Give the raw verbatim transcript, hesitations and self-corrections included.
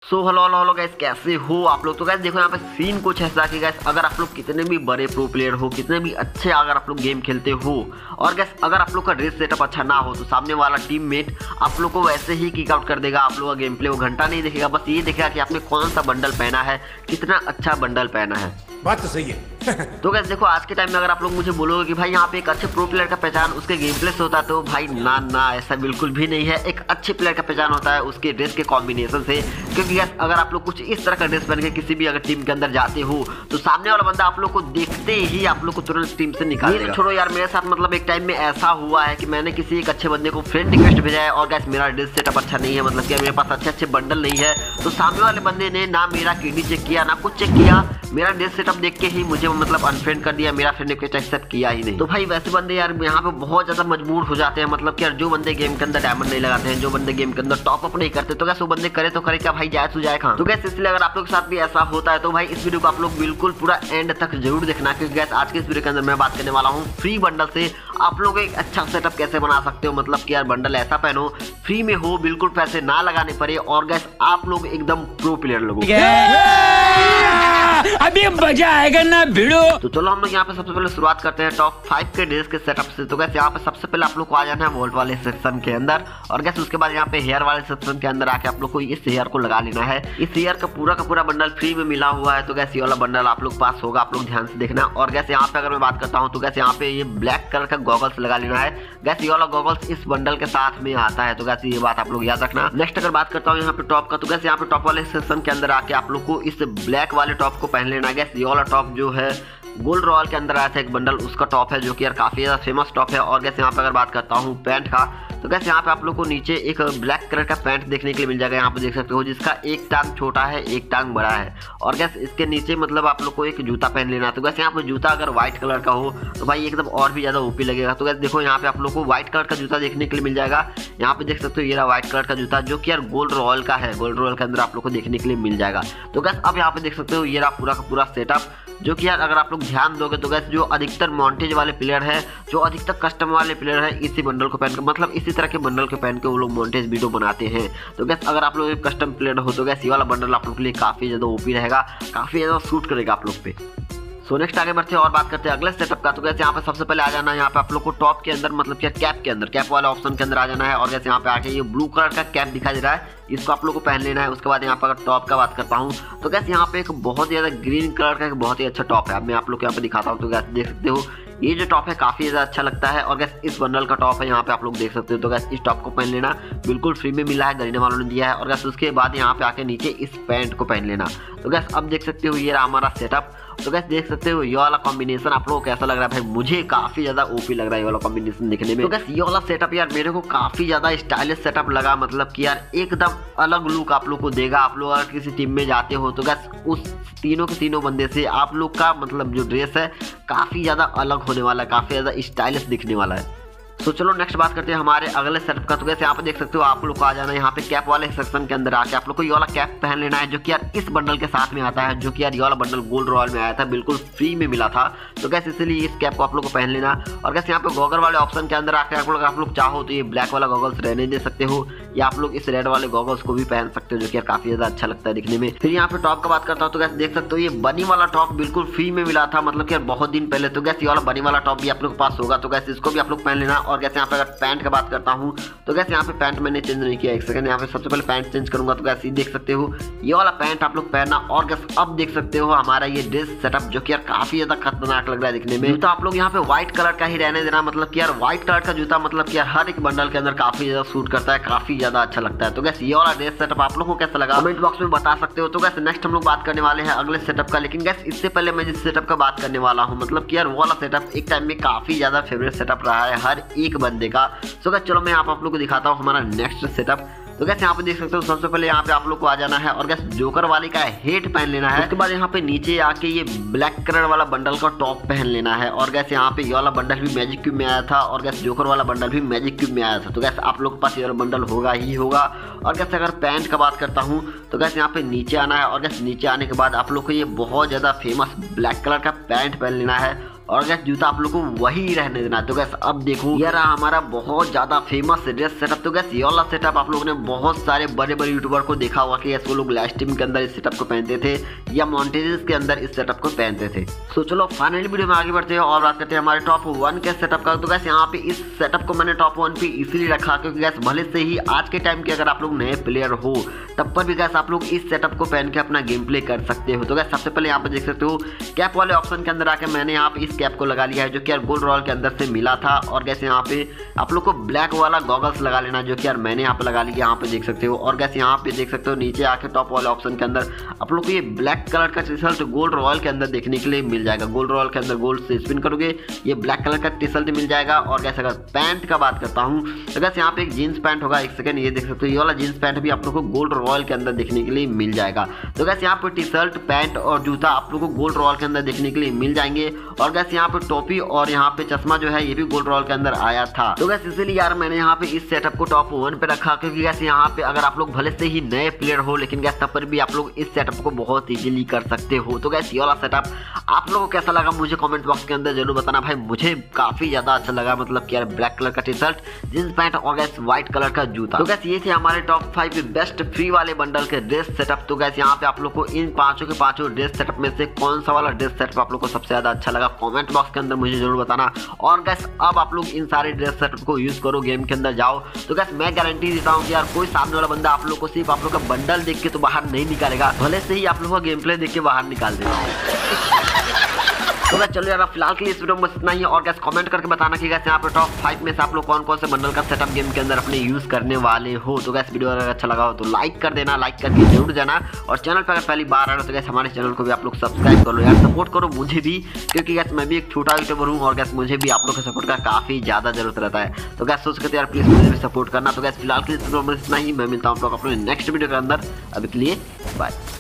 सो hello hello hello guys, कैसे हो आप लोग। तो गैस देखो यहाँ पे सीन कुछ ऐसा कि गैस अगर आप लोग कितने भी बड़े प्रो प्लेयर हो, कितने भी अच्छे अगर आप लोग गेम खेलते हो और गैस अगर आप लोग का ड्रेस सेटअप अच्छा ना हो तो सामने वाला टीममेट आप लोग को वैसे ही किक आउट कर देगा। आप लोग का गेम प्ले वो घंटा नहीं देखेगा, बस ये देखेगा कि आपने कौन सा बंडल पहना है, कितना अच्छा बंडल पहना है। बात तो सही है। तो गैस देखो आज के टाइम में अगर आप लोग मुझे बोलोगे कि भाई यहाँ पे एक अच्छे प्रो प्लेयर का पहचान उसके गेम प्ले से होता है, तो भाई ना ना ऐसा बिल्कुल भी नहीं है। एक अच्छे प्लेयर का पहचान होता है उसके ड्रेस के कॉम्बिनेशन से। क्योंकि गैस अगर आप लोग कुछ इस तरह का ड्रेस पहन के किसी भी अगर टीम के अंदर जाते हो तो सामने वाला बंदा आप लोग को देखते ही आप लोग को तुरंत टीम से निकाल देगा। छोड़ो यार, मेरे साथ मतलब एक टाइम में ऐसा हुआ है कि मैंने किसी एक अच्छे बंदे को फ्रेंड रिक्वेस्ट भेजा है और गैस मेरा ड्रेस सेटअप अच्छा नहीं है, मतलब कि मेरे पास अच्छे अच्छे बंडल नहीं है। तो सामने वाले बंदे ने ना मेरा केडी चेक किया ना कुछ चेक किया, मेरा ड्रेस सेटअप देख के ही मुझे मतलब अनफ्रेंड कर दिया, मेरा फ्रेंड रिक्वेस्ट एक्सेप्ट किया ही नहीं। तो भाई वैसे बंदे यार यहाँ पे बहुत ज्यादा मजबूर हो जाते हैं, मतलब कि यार जो बंदे गेम के अंदर डायमंड नहीं लगाते हैं, जो बंदे गेम के अंदर टॉप अप नहीं करते, तो गैस वो बंदे करे तो करे क्या भाई, जाए तो जाए कहाँ। तो गैस इसलिए अगर आप लोग के साथ भी ऐसा होता है तो भाई इस वीडियो को आप लोग बिल्कुल पूरा एंड तक जरूर देखना। क्योंकि गैस आज के इस वीडियो के अंदर मैं बात करने वाला हूँ फ्री बंडल से आप लोग एक अच्छा सेटअप कैसे बना सकते हो। मतलब कि यार बंडल ऐसा पहनो फ्री में हो, बिल्कुल पैसे ना लगाने पड़े और गैस आप लोग एकदम प्रो प्लेयर लोग। अभी मजा आएगा ना भिड़ो। तो चलो हम लोग यहाँ पे सबसे पहले शुरुआत करते हैं टॉप फाइव के ड्रेस के सेटअप से। तो गैस यहाँ पे सबसे पहले आप लोग को आ जाना है वोल्ट वाले सेक्शन के अंदर और गैस उसके बाद यहाँ पे हेयर वाले सेक्शन के अंदर आके आप लोग को इस हेयर को लगा लेना है। इस हेयर का पूरा का पूरा बंडल फ्री में मिला हुआ है, तो गैस ये वाला बंडल आप लोग पास होगा, आप लोग ध्यान से देखना। और गैस यहाँ पे अगर मैं बात करता हूँ तो गैस यहाँ पे ये ब्लैक कलर का गॉगल्स लगा लेना है। गैस ये वाला गॉगल्स इस बंडल के साथ में आता है, तो गैस ये बात आप लोग याद रखना। नेक्स्ट अगर बात करता हूँ यहाँ पे टॉप का, तो गैस यहाँ पे टॉप वाले सेक्शन के अंदर आके आप लोग को इस ब्लैक वाले टॉप को पहन लेना है। गैस ये वाला टॉप जो है गोल्ड रॉयल के अंदर आया था एक बंडल, उसका टॉप है जो कि यार काफी ज्यादा फेमस टॉप है। और गैस यहाँ पे अगर बात करता हूँ पैंट का, तो गैस यहाँ पे आप लोग को नीचे एक ब्लैक कलर का पैंट देखने के लिए मिल जाएगा, यहाँ पे देख सकते हो, जिसका एक टांग छोटा है एक टांग बड़ा है। और गैस इसके नीचे मतलब आप लोग को एक जूता पहन लेना है। तो गैस यहाँ पे जूता अगर व्हाइट कलर का हो तो भाई एकदम और भी ज्यादा ओपी लगेगा। तो गैस देखो यहाँ पे आप लोग को व्हाइट कलर का जूता देखने के लिए मिल जाएगा, यहाँ पे देख सकते हो ये रहा व्हाइट कलर का जूता जो कि यार गोल्ड रॉयल का है, गोल्ड रॉयल के अंदर आप लोग को देखने के लिए मिल जाएगा। तो गैस अब यहाँ पे देख सकते हो ये रहा पूरा का पूरा सेटअप, जो कि यार अगर आप लोग ध्यान दोगे तो गैस जो अधिकतर मॉन्टेज वाले प्लेयर है, जो अधिकतर कस्टम वाले प्लेयर है, इसी बंडल को पहन कर मतलब इसी तरह के बंडल को पहन के वो लोग मॉन्टेज वीडियो बनाते हैं। तो गैस अगर आप लोग एक कस्टम प्लेयर हो तो गैस ये वाला बंडल आप लोग के लिए काफी ज्यादा ओपी रहेगा, काफी ज्यादा सूट करेगा आप लोग पे। सो नेक्स्ट आगे बढ़ते हैं और बात करते हैं अगले सेटअप का। तो गैस यहाँ पे सबसे पहले आ जाना है यहाँ पे आप लोग को टॉप के अंदर मतलब क्या कैप के अंदर, कैप वाले ऑप्शन के अंदर आ जाना है। और गैस यहाँ पे आके ये ब्लू कलर का कैप दिखाई दे रहा है, इसको आप लोग को पहन लेना है। उसके बाद यहाँ पर अगर टॉप का बात करता हूँ तो गैस यहाँ पे एक बहुत ज्यादा ग्रीन कलर का एक बहुत ही अच्छा टॉप है। अब मैं आप लोग को यहाँ पे दिखाता हूँ। तो गैस देख सकते हो ये जो टॉप है काफी ज्यादा अच्छा लगता है और गैस इस बंडल का टॉप है, यहाँ पे आप लोग देख सकते हो। तो गैस इस टॉप को पहन लेना, बिल्कुल फ्री में मिला है, गरीना वालों ने दिया है। और गैस उसके बाद यहाँ पे आके नीचे इस पैंट को पहन लेना। तो गैस अब देख सकते हो ये रहा हमारा सेटअप। तो गैस देख सकते हो ये वाला कॉम्बिनेशन आप लोगों को कैसा लग रहा है भाई, मुझे काफी ज्यादा ओपी लग रहा है ये वाला कॉम्बिनेशन दिखने में। तो गैस ये वाला सेटअप यार मेरे को काफी ज्यादा स्टाइलिश सेटअप लगा, मतलब कि यार एकदम अलग लुक आप लोग को देगा। आप लोग अगर किसी टीम में जाते हो तो गैस उस तीनों के तीनों बंदे से आप लोग का मतलब जो ड्रेस है काफी ज्यादा अलग होने वाला है, काफी ज्यादा स्टाइलिश दिखने वाला है। तो चलो नेक्स्ट बात करते हैं हमारे अगले सेटअप का। तो गैस यहाँ पे देख सकते हो आप लोग को आ जाना है यहाँ पे कैप वाले सेक्शन के अंदर आके आप लोग को ये वाला कैप पहन लेना है, जो कि यार इस बंडल के साथ में आता है, जो कि यार ये वाला बंडल गोल्ड रॉयल में आया था, बिल्कुल फ्री में मिला था। तो गैस इसलिए इस कैप को आप लोग को पहन लेना। और गैस यहाँ पे गॉगल वाले ऑप्शन के अंदर आकर आप लोग आप लोग चाहो तो ये ब्लैक वाला गॉगल्स रहने दे सकते हो या आप लोग इस रेड वाले गॉगल्स को भी पहन सकते हो, जो कि यार काफी ज्यादा अच्छा लगता है दिखने में। फिर यहाँ पे टॉप का बात करता हूँ तो गैस देख सकते हो ये बनी वाला टॉप बिल्कुल फ्री में मिला था, मतलब कि यार बहुत दिन पहले। तो गैस ये वाला बनी वाला टॉप भी आप लोग के पास होगा, तो गैस इसको भी आप लोग पहन लेना। और गैस यहाँ पे अगर पैंट का बात करता हूँ तो गैस यहाँ पे पैंट मैंने चेंज नहीं किया, एक सेकंड यहाँ पे सबसे पहले पैंट चेंज करूंगा। तो गैस ये देख सकते हो ये वाला पैंट आप लोग पहनना। और गैस अब देख सकते हो हमारा ये ड्रेस सेटअप जो कि यार काफी ज्यादा खतरनाक लग रहा है दिखने में। तो आप लोग यहाँ पे व्हाइट कलर का ही रहने देना, मतलब कि यार व्हाइट कलर का जूता मतलब कि यार हर एक बंडल के अंदर काफी ज्यादा सूट करता है, काफी ज्यादा अच्छा लगता है। तो गैस ये वाला ड्रेस सेटअप आप लोग को कैसा लगा कमेंट बॉक्स में बता सकते हो। तो गैस नेक्स्ट हम लोग बात करने वाले हैं अगले सेटअप का, लेकिन गैस इससे पहले मैं जिस सेटअप का बात करने वाला हूँ मतलब कि यार वो वाला सेटअप एक टाइम में काफी ज्यादा फेवरेट सेटअप रहा है हर एक बंदे का। तो गैस चलो मैं आप लोग को दिखाता हूँ हमारा नेक्स्ट सेटअप। तो गैस यहाँ पे देख सकते हो सबसे पहले यहाँ पे आप लोग को आ जाना है और गैस जोकर वाली का हेट पहन लेना है। उसके बाद यहाँ पे नीचे आके ये ब्लैक कलर वाला बंडल का टॉप पहन लेना है। और गैस यहाँ पे ये वाला बंडल भी मैजिक क्यूब में आया था और गैस जोकर वाला बंडल भी मैजिक क्यूब में आया था। तो गैस आप लोग के पास ये वाला बंडल होगा ही होगा। और गैस अगर पैंट का बात करता हूँ तो गैस यहाँ पे नीचे आना है और गैस नीचे आने के बाद आप लोग को ये बहुत ज्यादा फेमस ब्लैक कलर का पैंट पहन लेना है। और गैस जूता आप लोग को वही रहने देना है। तो गैस अब देखो ये रहा हमारा बहुत ज्यादा फेमस ड्रेस सेटअप। तो गैस ये वाला सेटअप आप लोगों ने बहुत सारे बड़े बड़े यूट्यूबर को देखा हुआ कि वो लोग लाइव स्ट्रीम के अंदर इस सेटअप को पहनते थे या मॉन्टेजेस के अंदर इस सेटअप को पहनते थे। तो चलो फाइनली वीडियो में आगे बढ़ते हैं और बात करते हैं हमारे टॉप वन के सेटअप का। तो गैस यहाँ पे इस सेटअप को मैंने टॉप वन पे इसीलिए रखा क्योंकि गैस भले से ही आज के टाइम के अगर आप लोग नए प्लेयर हो तब पर भी गैस आप लोग इस सेटअप को पहन के अपना गेम प्ले कर सकते हो। तो गैस सबसे पहले यहाँ पे देख सकते हो कैप वाले ऑप्शन के अंदर आके मैंने यहाँ पे इस कैप को लगा लिया है जो कि यार गोल्ड रॉयल के अंदर से मिला था। और गैस यहाँ पे आप लोग को ब्लैक वाला गॉगल्स लगा लेना जो कि यार मैंने यहाँ पे लगा लिया, यहाँ पे देख सकते हो। और गैस यहाँ पे देख सकते हो नीचे आके टॉप वाले ऑप्शन के अंदर आप लोग को ये ब्लैक कलर का टी शर्ट गोल्ड रॉयल के अंदर देखने के लिए मिल जाएगा। गोल्ड रॉयल के अंदर गोल्ड से स्पिन करोगे ये ब्लैक कलर का टी शर्ट मिल जाएगा। और गैस अगर पैंट का बात करता हूँ तो गैस यहाँ पे एक जीन्स पैंट होगा, एक सेकंड ये देख सकते हो ये वाला जीन्स पैंट भी आप लोग को गोल्ड रॉयल के अंदर देखने के लिए मिल जाएगा। तो गैस यहाँ पे टी शर्ट पैंट और जूता आप लोग को गोल्ड रॉयल के अंदर देखने के लिए मिल जाएंगे। और गैस यहाँ पे टोपी और यहाँ पे चश्मा जो है ये भी गोल्ड रॉयल के अंदर आया था। तो गैस इसीलिए यार मैंने यहाँ पे इस सेटअप को टॉप वन पे रखा क्योंकि गैस यहाँ पे अगर आप लोग भले से ही नए प्लेयर हो लेकिन गैस तब पर भी आप लोग इस सेटअप को बहुत इजीली कर सकते हो। तो गैस ये वाला सेटअप आप लोगों को कैसा लगा मुझे कमेंट बॉक्स के अंदर जरूर बताना भाई। मुझे काफी ज्यादा अच्छा लगा, मतलब कि यार ब्लैक कलर का टी शर्ट जींस पैंट और गैस व्हाइट कलर का जूता। तो गैस ये थे हमारे टॉप फाइव बेस्ट फ्री वाले बंडल के ड्रेस सेटअप। तो गैस यहाँ पे आप लोग को इन पांचों के पांचों ड्रेस सेटअप में से कौन सा वाला ड्रेस सेटअप आप लोग को सबसे ज्यादा अच्छा लगा कमेंट बॉक्स के अंदर मुझे जरूर बताना। और गैस अब आप लोग इन सारे ड्रेस सेटअप को यूज करो, गेम के अंदर जाओ। तो गैस मैं गारंटी देता हूँ कि यार कोई सामने वाला बंदा आप लोग को सिर्फ आप लोग का बंडल देख के तो बाहर नहीं निकालेगा, भले से ही आप लोग का गेम प्ले देख के बाहर निकाल देगा। तो गैस चलो यार फिलहाल के लिए इस वीडियो में बस इतना ही। और गैस कमेंट करके बताना कि गैस यहाँ पे टॉप फाइव में से आप लोग कौन कौन से बंडल का सेटअप गेम के अंदर अपने यूज करने वाले हो। तो गैस वीडियो अगर अच्छा लगा हो तो लाइक कर देना, लाइक करके जरूर जाना। और चैनल पर अगर पहली बार आ रहा हो तो गैस हमारे चैनल को भी आप लोग सब्सक्राइब कर लो यार, सपोर्ट करो मुझे भी क्योंकि गैस मैं भी एक छोटा यूट्यूबर हूँ और गैस मुझे भी आप लोग के सपोर्ट का काफी ज्यादा जरूरत रहता है। तो गैस सोच करते यार प्लीज मुझे भी सपोर्ट करना। तो गैस फिलहाल के लिए इस वीडियो में इतना ही, मैं मिलता हूँ आप लोग अपने नेक्स्ट वीडियो के अंदर। अभी के लिए बाय।